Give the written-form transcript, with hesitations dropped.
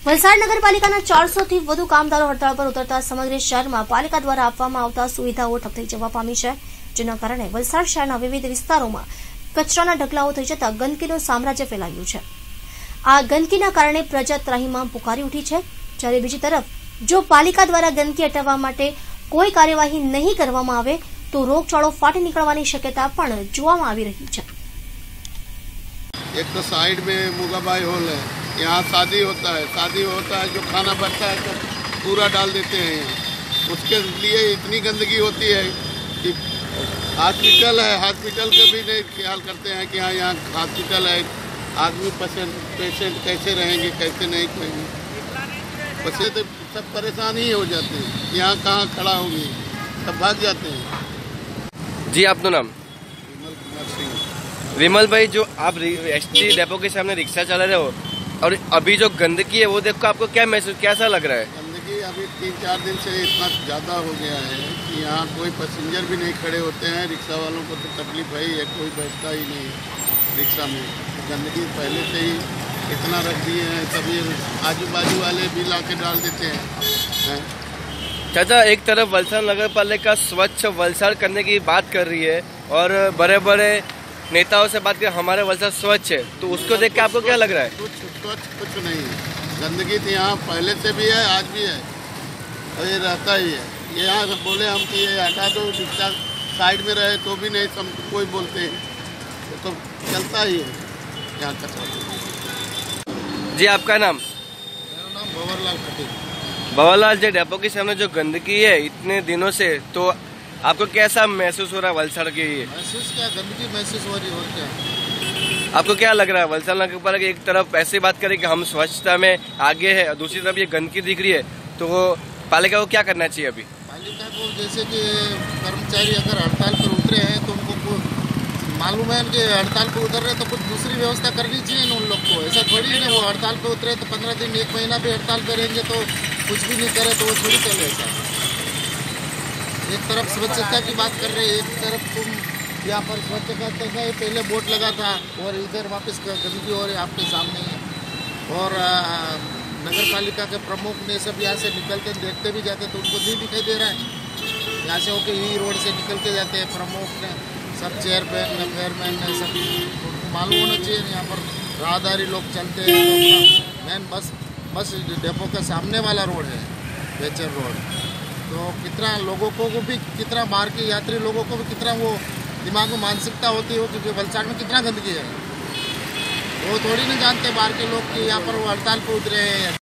વલસાડ નગરપાલિકાના 400 થી વધુ કામદારો હડતાળ પર ઉતરતા સમગ્ર શહેરમાં પાલિકા દ્વારા આપવામાં આવતા સુવિધાઓ ઠપ થઈ જવા પામી છે, જેના કારણે વલસાડ શહેરના વિવિધ વિસ્તારોમાં કચરાના ઢગલાઓ થઈ જતા ગંદકીનું સામ્રાજ્ય ફેલાયું છે। આ ગંદકીના કારણે પ્રજા ત્રાહીમામ પુકારી ઉઠી છે, જ્યારે બીજી તરફ જો પાલિકા દ્વારા ગંદકી હટાવવા માટે કોઈ કાર્યવાહી નહીં કરવામાં આવે તો રોગચાળો ફાટી નીકળવાની શક્યતા પણ જોવામાં આવી રહી છે। एक तो साइड में मुगाबाई हॉल है, यहाँ शादी होता है जो खाना बचता है तो पूरा डाल देते हैं यहाँ। उसके लिए इतनी गंदगी होती है कि हॉस्पिटल के भी नहीं ख्याल करते हैं कि हाँ यहाँ हॉस्पिटल है, आदमी पेशेंट कैसे रहेंगे कैसे नहीं रहेंगे, बच्चे तो सब परेशान ही हो जाते हैं। यहाँ कहाँ खड़ा होंगे, सब भाग जाते हैं। जी आपका नाम? विमल भाई, जो आप एसटी डेपो के सामने रिक्शा चला रहे हो और अभी जो गंदगी है वो देखो आपको क्या महसूस कैसा लग रहा है? गंदगी अभी 3-4 दिन से इतना ज़्यादा हो गया है कि यहाँ कोई पैसेंजर भी नहीं खड़े होते हैं। रिक्शा वालों को तो तकलीफ है ही है, कोई बैठता ही नहीं रिक्शा में। गंदगी पहले से ही इतना रख दिए हैं, सभी आजू बाजू वाले भी ला के डाल देते हैं। चाचा, एक तरफ वलसाड़ नगर पालिका स्वच्छ वलसाड़ करने की बात कर रही है और बड़े बड़े नेताओं से बात कर हमारे वलसाड़ स्वच्छ है, तो उसको देख के आपको क्या लग रहा है? कुछ नहीं है। गंदगी तो यहाँ पहले से भी है, आज भी है और ये रहता ही है। ये यहाँ बोले हम कि ये हटा दो, रिक्शा साइड में रहे तो भी नहीं कोई बोलते हैं, तो चलता ही है यहाँ कचरा। जी आपका नाम? मेरा नाम भंवरलाल खटीक। भंवरलाल जी, डेपो के सामने जो गंदगी है इतने दिनों से, तो आपको कैसा महसूस हो रहा है वलसाड़ के लिए? महसूस क्या, गंदगी महसूस हो रही है और क्या। आपको क्या लग रहा है वलसाड़ नगर पालिका एक तरफ ऐसी बात करे कि हम स्वच्छता में आगे है और दूसरी तरफ ये गंदगी दिख रही है, तो वो पालिका को क्या करना चाहिए अभी? पालिका को जैसे कि कर्मचारी अगर हड़ताल पर उतरे हैं तो उनको मालूम है कि हड़ताल पर उतर रहे हैं तो कुछ दूसरी व्यवस्था करनी चाहिए ना उन लोग को। ऐसा थोड़ी है वो हड़ताल पर उतरे तो 15 दिन 1 महीना भी हड़ताल पर रहेंगे तो कुछ भी नहीं करे तो वो थोड़ी चले। ऐसा एक तरफ स्वच्छता की बात कर रहे हैं, एक तरफ तुम यहाँ पर स्वच्छता का पहले बोर्ड लगा था और इधर वापस गंदगी हो रही है आपके सामने ही। और नगर पालिका के प्रमुख ने सब यहाँ से निकलते देखते भी जाते तो उनको नहीं दिखाई दे रहा है। यहाँ से होके यही रोड से निकलते जाते हैं प्रमुख ने, सब चेयरमैन फेयरमैन ने, सभी उनको मालूम होना चाहिए। यहाँ पर राहदारी लोग चलते हैं तो मेन बस डेपो का सामने वाला रोड है बेचर रोड, तो कितना लोगों को भी, कितना बाहर के यात्री लोगों को भी कितना वो दिमाग में मानसिकता होती है कि वलसाड़ में कितना गंदगी है। वो थोड़ी नहीं जानते बाहर के लोग कि यहाँ पर वो हड़ताल पर उतरे हैं।